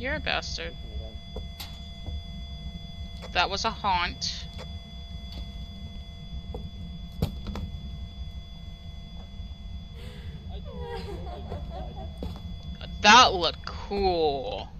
You're a bastard. That was a haunt. That looked cool.